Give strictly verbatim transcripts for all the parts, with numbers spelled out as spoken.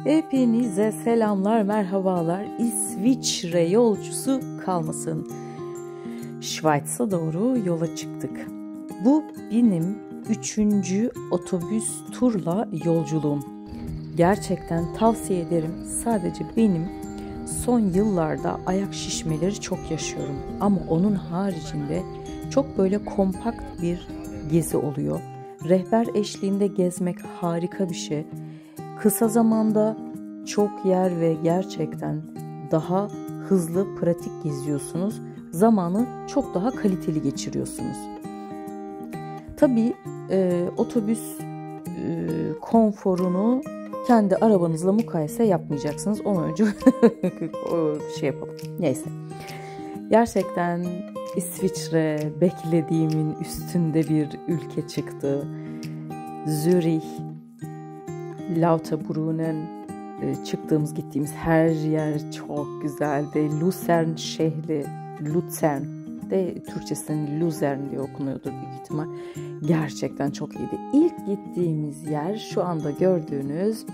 Hepinize selamlar, merhabalar. İsviçre yolcusu kalmasın. Schweiz'a doğru yola çıktık. Bu benim üçüncü otobüs turla yolculuğum. Gerçekten tavsiye ederim. Sadece benim son yıllarda ayak şişmeleri çok yaşıyorum. Ama onun haricinde çok böyle kompakt bir gezi oluyor. Rehber eşliğinde gezmek harika bir şey. Kısa zamanda çok yer ve gerçekten daha hızlı, pratik geziyorsunuz. Zamanı çok daha kaliteli geçiriyorsunuz. Tabii e, otobüs e, konforunu kendi arabanızla mukayese yapmayacaksınız. Onu önce o şey yapalım. Neyse. Gerçekten İsviçre beklediğimin üstünde bir ülke çıktı. Zürih, Lauterbrunnen, çıktığımız gittiğimiz her yer çok güzeldi. Luzern şehri, Luzern de Türkçesinin Luzern diye okunuyordur büyük ihtimal. Gerçekten çok iyiydi. İlk gittiğimiz yer şu anda gördüğünüz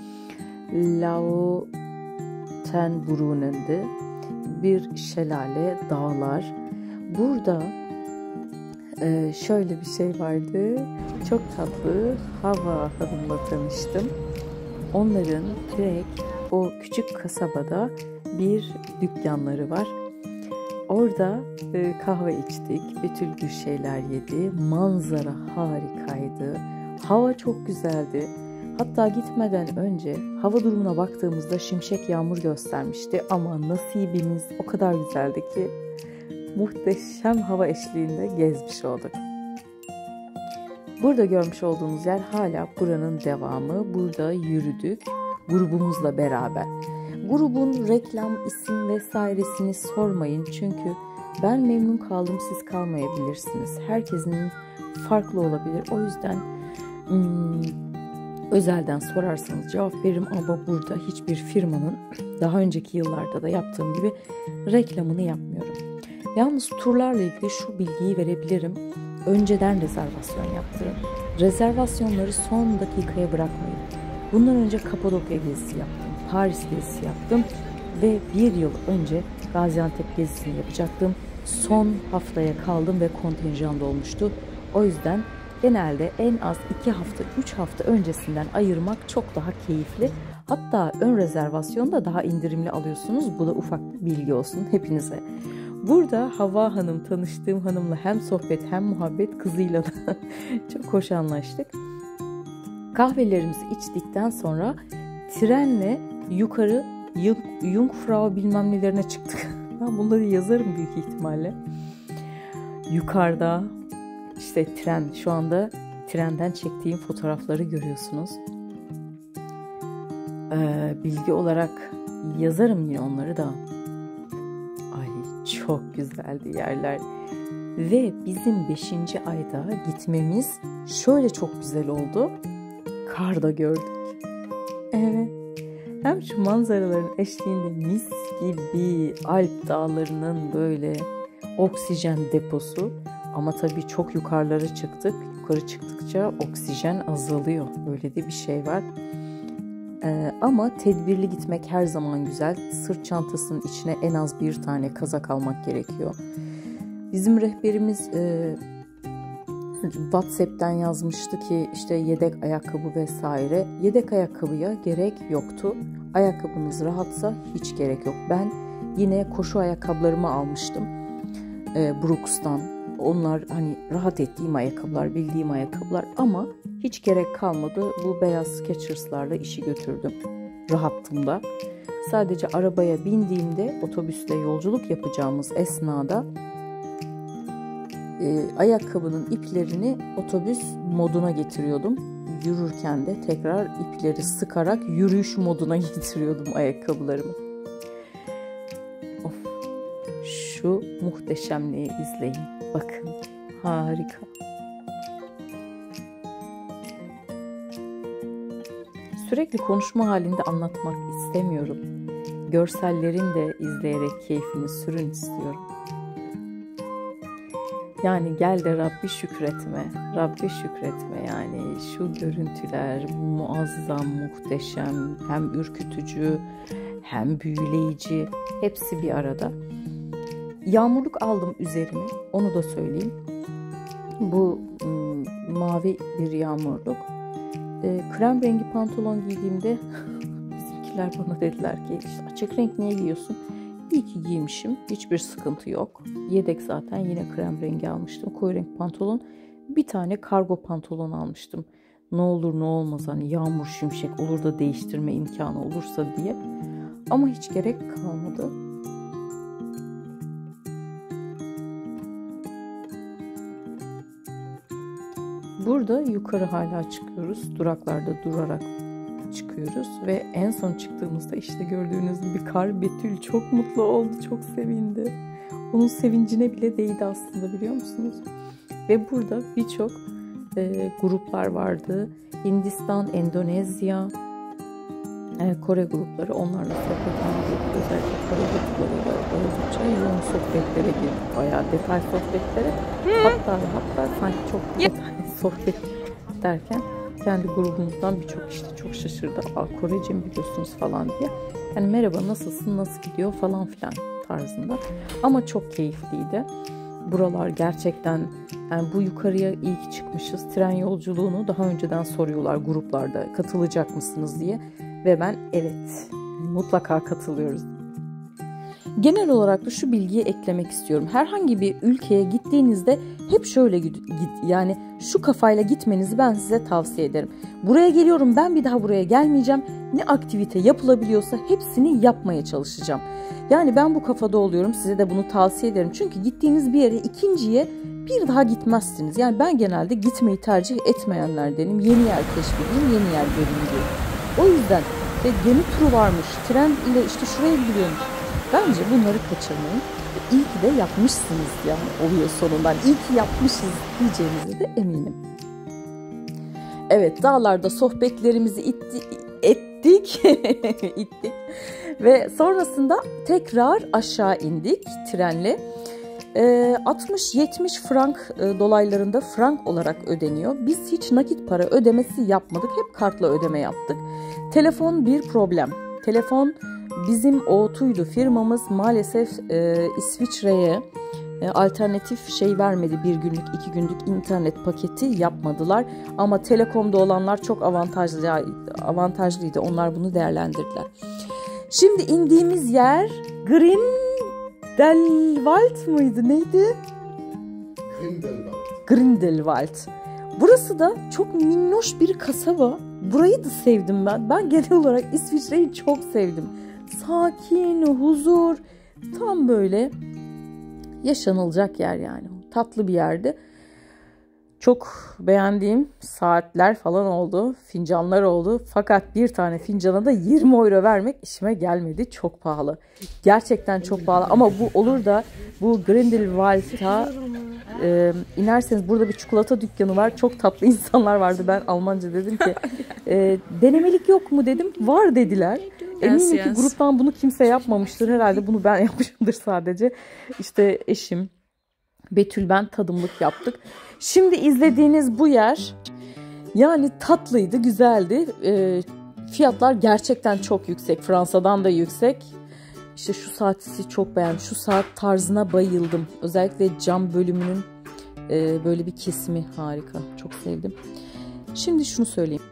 Lauterbrunnen'di. Bir şelale, dağlar. Burada şöyle bir şey vardı. Çok tatlı Hava Hanım'la tanıştım. Onların direkt o küçük kasabada bir dükkanları var. Orada kahve içtik, betül bir şeyler yedi. Manzara harikaydı. Hava çok güzeldi. Hatta gitmeden önce hava durumuna baktığımızda şimşek yağmur göstermişti. Ama nasibimiz o kadar güzeldi ki muhteşem hava eşliğinde gezmiş olduk. Burada görmüş olduğunuz yer hala buranın devamı. Burada yürüdük grubumuzla beraber. Grubun reklam, isim vesairesini sormayın. Çünkü ben memnun kaldım, siz kalmayabilirsiniz. Herkesin farklı olabilir. O yüzden hmm, özelden sorarsanız cevap veririm. Ama burada hiçbir firmanın daha önceki yıllarda da yaptığım gibi reklamını yapmıyorum. Yalnız turlarla ilgili şu bilgiyi verebilirim. Önceden rezervasyon yaptırın. Rezervasyonları son dakikaya bırakmayın. Bundan önce Kapadokya gezisi yaptım, Paris gezisi yaptım ve bir yıl önce Gaziantep gezisini yapacaktım. Son haftaya kaldım ve kontenjan dolmuştu. O yüzden genelde en az iki hafta, üç hafta öncesinden ayırmak çok daha keyifli. Hatta ön rezervasyonda daha indirimli alıyorsunuz. Bu da ufak bir bilgi olsun hepinize. Burada Hava Hanım, tanıştığım hanımla hem sohbet hem muhabbet, kızıyla da çok hoş anlaştık. Kahvelerimizi içtikten sonra trenle yukarı Jungfrau bilmem nelerine çıktık. Ben bunları yazarım büyük ihtimalle. Yukarıda işte tren, şu anda trenden çektiğim fotoğrafları görüyorsunuz. Ee, bilgi olarak yazarım yine onları da. Çok güzeldi yerler. Ve bizim beşinci ayda gitmemiz şöyle çok güzel oldu. Kar da gördük. Evet. Hem şu manzaraların eşliğinde mis gibi Alp dağlarının böyle oksijen deposu. Ama tabii çok yukarılara çıktık. Yukarı çıktıkça oksijen azalıyor. Böyle de bir şey var. Ee, ama tedbirli gitmek her zaman güzel. Sırt çantasının içine en az bir tane kazak almak gerekiyor. Bizim rehberimiz e, WhatsApp'ten yazmıştı ki işte yedek ayakkabı vesaire. Yedek ayakkabıya gerek yoktu. Ayakkabınız rahatsa hiç gerek yok. Ben yine koşu ayakkabılarımı almıştım e, Brooks'tan. Onlar hani rahat ettiğim ayakkabılar, bildiğim ayakkabılar ama hiç gerek kalmadı. Bu beyaz Skechers'larla işi götürdüm. Rahattım da. Sadece arabaya bindiğimde otobüsle yolculuk yapacağımız esnada e, ayakkabının iplerini otobüs moduna getiriyordum. Yürürken de tekrar ipleri sıkarak yürüyüş moduna getiriyordum ayakkabılarımı. Of, şu muhteşemliği izleyin. Bakın, harika. Sürekli konuşma halinde anlatmak istemiyorum. Görsellerin de izleyerek keyfini sürün istiyorum. Yani gel de Rabbi şükretme, Rabbi şükretme yani şu görüntüler muazzam, muhteşem, hem ürkütücü hem büyüleyici, hepsi bir arada. Yağmurluk aldım üzerime, onu da söyleyeyim. Bu ım, mavi bir yağmurluk. E, krem rengi pantolon giydiğimde bizimkiler bana dediler ki işte açık renk niye giyiyorsun? İyi ki giymişim. Hiçbir sıkıntı yok. Yedek zaten yine krem rengi almıştım. Koyu renk pantolon. Bir tane kargo pantolon almıştım. Ne olur ne olmaz hani yağmur şimşek olur da değiştirme imkanı olursa diye. Ama hiç gerek kalmadı. Burada yukarı hala çıkıyoruz. Duraklarda durarak çıkıyoruz ve en son çıktığımızda işte gördüğünüz gibi kar, Betül çok mutlu oldu, çok sevindi. Onun sevincine bile değdi aslında, biliyor musunuz? Ve burada birçok e, gruplar vardı. Hindistan, Endonezya, e, Kore grupları, onlarla sohbet ediyorduk. Özellikle Kore gruplarıyla oldukça yoğun sohbetlere girdik. Bayağı detay sohbetlere. Hatta hatta sanki çok detay sohbet derken kendi grubumuzdan birçok işte çok şaşırdı. Aa, Korece mi biliyorsunuz falan diye. Yani merhaba nasılsın, nasıl gidiyor falan filan tarzında. Ama çok keyifliydi. Buralar gerçekten, yani bu yukarıya iyi ki çıkmışız. Tren yolculuğunu daha önceden soruyorlar gruplarda, katılacak mısınız diye. Ve ben evet, mutlaka katılıyoruz. Genel olarak da şu bilgiyi eklemek istiyorum. Herhangi bir ülkeye gittiğinizde hep şöyle git, yani şu kafayla gitmenizi ben size tavsiye ederim. Buraya geliyorum, ben bir daha buraya gelmeyeceğim. Ne aktivite yapılabiliyorsa hepsini yapmaya çalışacağım. Yani ben bu kafada oluyorum. Size de bunu tavsiye ederim. Çünkü gittiğiniz bir yere ikinciye bir daha gitmezsiniz. Yani ben genelde gitmeyi tercih etmeyenlerdenim. Yeni yer keşfedeyim, yeni yer göreyim diye. O yüzden ve gemi turu varmış, tren ile işte şuraya gidiyormuş. Bence bunları kaçırmayın. İyi ki de yapmışsınız yani oluyor sonundan. İyi ki yapmışız diyeceğinize de eminim. Evet, dağlarda sohbetlerimizi itti, ettik. ittik. Ve sonrasında tekrar aşağı indik trenle. E, altmış yetmiş frank e, dolaylarında frank olarak ödeniyor. Biz hiç nakit para ödemesi yapmadık. Hep kartla ödeme yaptık. Telefon bir problem. Telefon bizim O dokuz'ydu firmamız, maalesef e, İsviçre'ye e, alternatif şey vermedi, bir günlük iki günlük internet paketi yapmadılar ama Telekom'da olanlar çok avantajlı avantajlıydı, onlar bunu değerlendirdiler. Şimdi indiğimiz yer Grindelwald mıydı neydi? Grindelwald. Grindelwald. Burası da çok minnoş bir kasaba. Burayı da sevdim ben. Ben genel olarak İsviçre'yi çok sevdim. Sakin, huzur, tam böyle yaşanılacak yer yani. Tatlı bir yerdi. Çok beğendiğim saatler falan oldu, fincanlar oldu. Fakat bir tane fincana da yirmi euro vermek işime gelmedi. Çok pahalı. Gerçekten çok pahalı. Ama bu olur da bu Grindelwald'a e, inerseniz burada bir çikolata dükkanı var. Çok tatlı insanlar vardı. Ben Almanca dedim ki e, denemelik yok mu dedim. Var dediler. Eminim yes, yes. ki gruptan bunu kimse yapmamıştır. Herhalde bunu ben yapmışımdır sadece. İşte eşim, Betül, ben tadımlık yaptık. Şimdi izlediğiniz bu yer yani tatlıydı, güzeldi. E, fiyatlar gerçekten çok yüksek. Fransa'dan da yüksek. İşte şu saati çok beğendim. Şu saat tarzına bayıldım. Özellikle cam bölümünün e, böyle bir kesimi harika. Çok sevdim. Şimdi şunu söyleyeyim.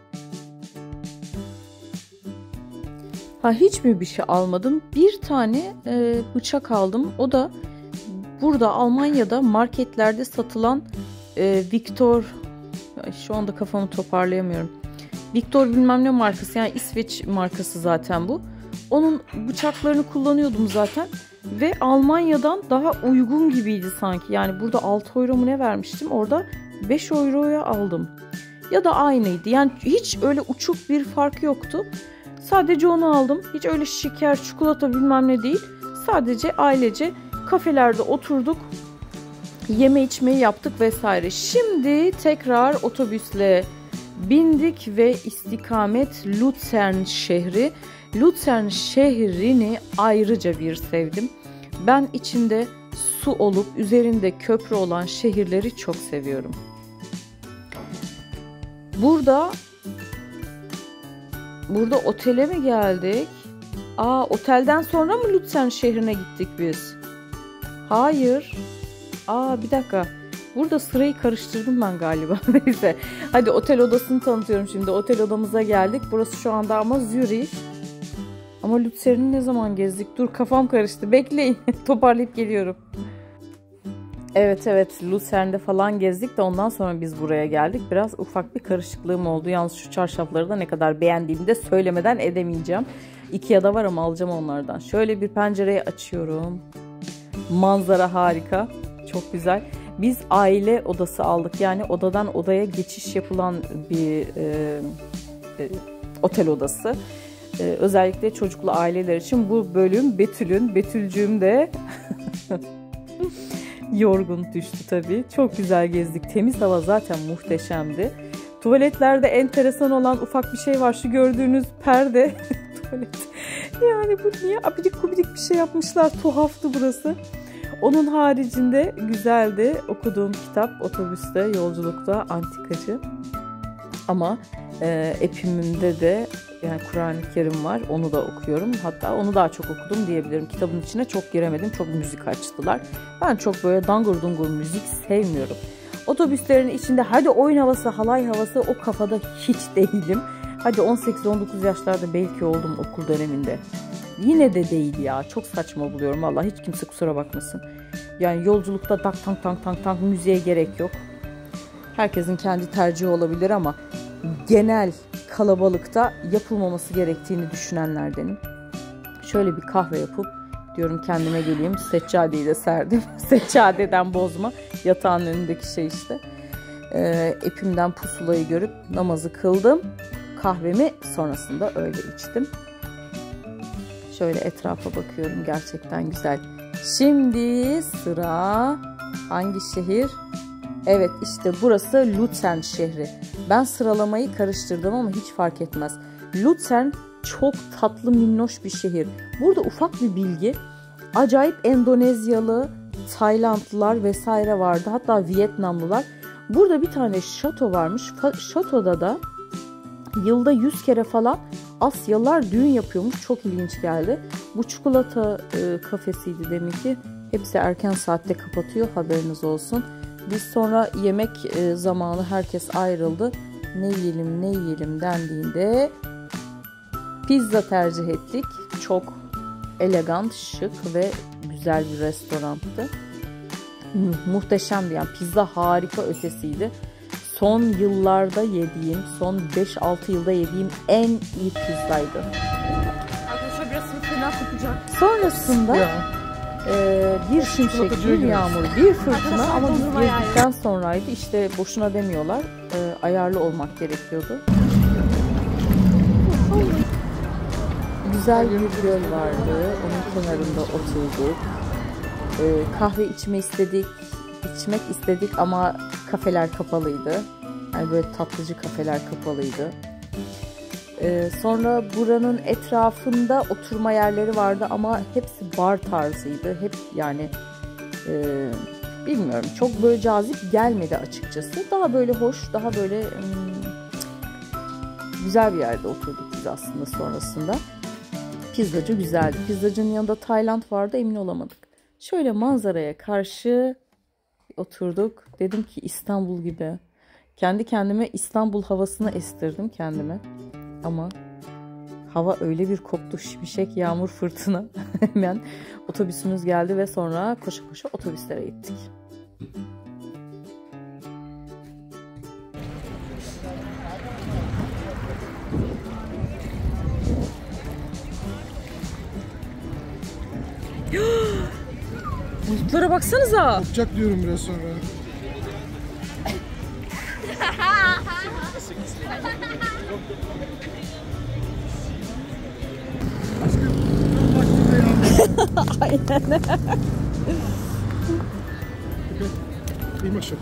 Ha, hiç mi bir şey almadım? Bir tane e, bıçak aldım. O da burada Almanya'da marketlerde satılan e, Victor, şu anda kafamı toparlayamıyorum. Victor bilmem ne markası, yani İsveç markası zaten bu. Onun bıçaklarını kullanıyordum zaten ve Almanya'dan daha uygun gibiydi sanki. Yani burada altı euro mu ne vermiştim, orada beş euroya aldım. Ya da aynıydı. Yani hiç öyle uçuk bir fark yoktu. Sadece onu aldım. Hiç öyle şeker, çikolata bilmem ne değil. Sadece ailece kafelerde oturduk. Yeme içmeyi yaptık vesaire. Şimdi tekrar otobüsle bindik ve istikamet Luzern şehri. Luzern şehrini ayrıca bir sevdim. Ben içinde su olup üzerinde köprü olan şehirleri çok seviyorum. Burada burada otele mi geldik? Aa, otelden sonra mı Luzern şehrine gittik biz? Hayır. Aa, bir dakika. Burada sırayı karıştırdım ben galiba. Neyse. Hadi otel odasını tanıtıyorum şimdi. Otel odamıza geldik. Burası şu anda ama Zürich. Ama Luzern'i ne zaman gezdik? Dur, kafam karıştı. Bekleyin. Toparlayıp geliyorum. Evet evet Luzern'de falan gezdik de ondan sonra biz buraya geldik. Biraz ufak bir karışıklığım oldu. Yalnız şu çarşafları da ne kadar beğendiğimi de söylemeden edemeyeceğim. Ikea'da var ama alacağım onlardan. Şöyle bir pencereyi açıyorum. Manzara harika. Çok güzel. Biz aile odası aldık. Yani odadan odaya geçiş yapılan bir e, e, otel odası. E, özellikle çocuklu aileler için bu bölüm Betül'ün. Betülcüğüm de yorgun düştü tabii. Çok güzel gezdik. Temiz hava zaten muhteşemdi. Tuvaletlerde enteresan olan ufak bir şey var. Şu gördüğünüz perde. Tuvalet. Yani bu niye abidik gubidik bir şey yapmışlar. Tuhaftı burası. Onun haricinde güzeldi. Okuduğum kitap otobüste, yolculukta antikacı. Ama e, epimimde de yani Kur'an-ı Kerim var. Onu da okuyorum. Hatta onu daha çok okudum diyebilirim. Kitabın içine çok giremedim. Çok müzik açtılar. Ben çok böyle dangur dungur müzik sevmiyorum. Otobüslerin içinde hadi oyun havası, halay havası o kafada hiç değilim. Hadi on sekiz on dokuz yaşlarda belki oldum okul döneminde. Yine de değil ya. Çok saçma buluyorum. Vallahi hiç kimse kusura bakmasın. Yani yolculukta tak tank tank tank tank müziğe gerek yok. Herkesin kendi tercihi olabilir ama genel kalabalıkta yapılmaması gerektiğini düşünenlerdenim. Şöyle bir kahve yapıp diyorum kendime geleyim. Seccadeyi de serdim. Seccadeden bozma. Yatağın önündeki şey işte. Ee, epimden pusulayı görüp namazı kıldım. Kahvemi sonrasında öyle içtim. Şöyle etrafa bakıyorum. Gerçekten güzel. Şimdi sıra hangi şehir? Evet işte burası Luzern şehri. Ben sıralamayı karıştırdım ama hiç fark etmez. Luzern çok tatlı minnoş bir şehir. Burada ufak bir bilgi. Acayip Endonezyalı, Taylandlılar vesaire vardı. Hatta Vietnamlılar. Burada bir tane şato varmış. Şatoda da yılda yüz kere falan Asyalılar düğün yapıyormuş. Çok ilginç geldi. Bu çikolata e, kafesiydi deminki. Hepsi erken saatte kapatıyor. Haberiniz olsun. Biz sonra yemek e, zamanı herkes ayrıldı. Ne yiyelim ne yiyelim dendiğinde pizza tercih ettik. Çok elegant, şık ve güzel bir restoranttı. Muhteşemdi yani. Pizza harika ötesiydi. Son yıllarda yediğim, son beş altı yılda yediğim en iyi pizzaydı. Arkadaşlar biraz fena kopacak. Sonrasında e, bir şimşek, bir yağmur, bir fırtına ama biz gezdikten sonraydı. İşte boşuna demiyorlar. E, ayarlı olmak gerekiyordu. Güzel bir göl vardı. Onun kenarında oturduk. E, kahve içme istedik. içmek istedik ama kafeler kapalıydı. Yani böyle tatlıcı kafeler kapalıydı. Ee, sonra buranın etrafında oturma yerleri vardı ama hepsi bar tarzıydı. Hep yani e, bilmiyorum çok böyle cazip gelmedi açıkçası. Daha böyle hoş, daha böyle hmm, güzel bir yerde oturduk biz aslında sonrasında. Pizzacı güzeldi. Pizzacının yanında Tayland vardı, emin olamadık. Şöyle manzaraya karşı oturduk. Dedim ki İstanbul gibi. Kendi kendime İstanbul havasını estirdim kendime. Ama hava öyle bir koptu. Şimşek, yağmur, fırtına. Hemen otobüsümüz geldi ve sonra koşa koşa otobüslere gittik. Bulutlara baksanıza. Kopacak diyorum biraz sonra. Aynen. İyi maşallah.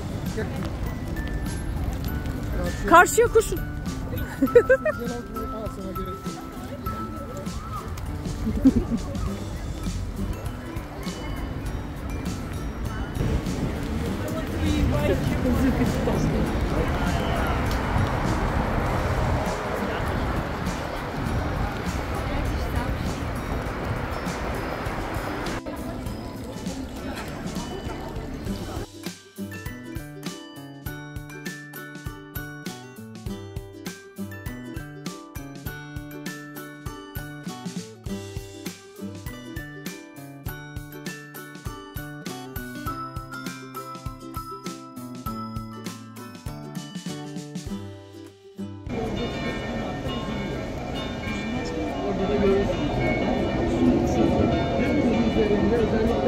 Karşıya koşun. sana gerek yok. Orada da görürsünüz. Üzerinde özellikle